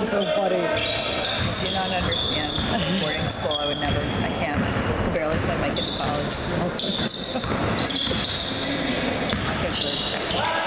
so funny. I do not understand boarding school. I would never. I can't. I could barely send my kid to college. My kids would.